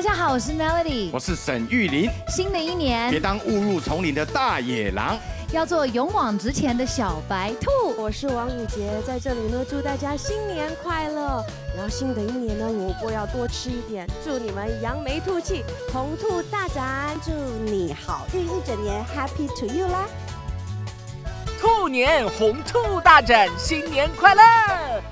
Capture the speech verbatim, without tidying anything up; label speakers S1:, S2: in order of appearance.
S1: 家好，我是 Melody，
S2: 我是沈玉琳。
S1: 新的一年，
S2: 别当误入丛林的大野狼，
S1: 要做勇往直前的小白兔。
S3: 我是王宇杰，在这里呢，祝大家新年快乐。然后新的一年呢，萝卜要多吃一点，祝你们扬眉吐气，红兔大展，祝你好运一整年 ，Happy to you 啦！
S4: 兔年红兔大展，新年快乐！